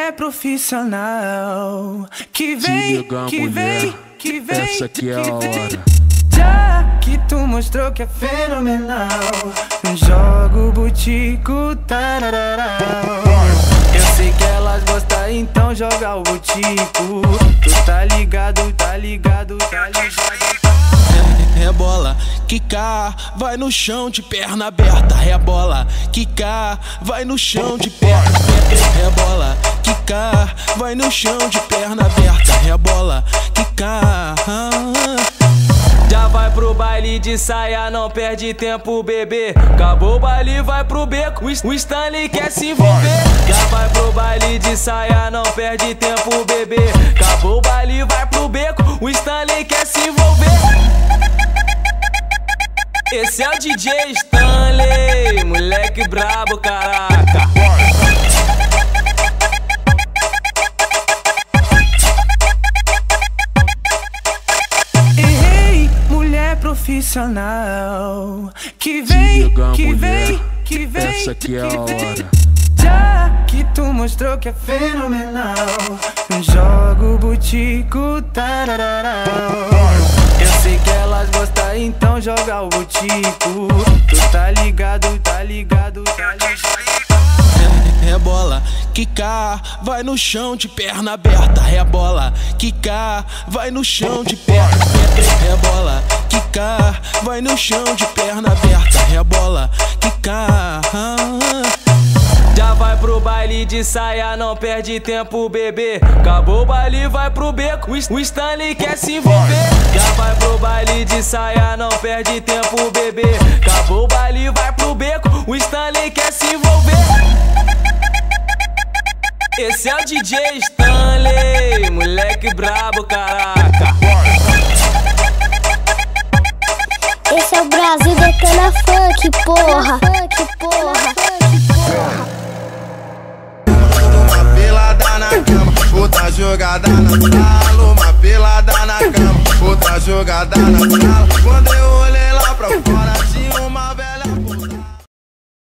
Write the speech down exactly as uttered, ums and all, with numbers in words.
mulher profissional que vem, que vem, que vem, essa aqui é a hora. Já que tu mostrou que é fenomenal, joga o butico, tarararau. Eu sei que elas gostam, então joga o butico. Tu tá ligado, tá ligado, tá ligado. Rebola, quica, vai no chão de perna aberta. Rebola, quica, vai no chão de perna aberta. Rebola, quica, vai no chão de perna aberta. Rebola, quica. Já vai pro baile de saia, não perde tempo, bebê. Acabou o baile, vai pro beco, o Stanley quer se envolver. Já vai pro baile de saia, não perde tempo, bebê. Acabou o baile, vai pro beco, o Stanley quer se envolver. Esse é o D J Stanley, moleque brabo, caraca. Ei, mulher profissional que vem, que vem, que vem, essa aqui é a hora. Já que tu mostrou que é fenomenal, joga o butico, tarararau. Eu sei que elas gostam, então joga o butico. Tu tá ligado, tá ligado, tá ligado. Rebola, quica, vai no chão de perna aberta. Rebola, quica, vai no chão de perna aberta. Rebola, quica, vai no chão de perna aberta. Rebola, quica. Já vai pro baile de saia, não perde tempo, bebê. Acabou o baile, vai pro beco, o Stanley quer se envolver. Já vai pro baile de saia, não perde tempo, bebê. Acabou o baile, vai pro beco, o Stanley quer se envolver. Esse é o D J Stanley, moleque brabo, caraca. Esse é o Brasil Detona Funk, porra. Funk, porra. Uma pelada na cama, outra jogada na sala. Uma pelada na cama, outra jogada na sala. Quando eu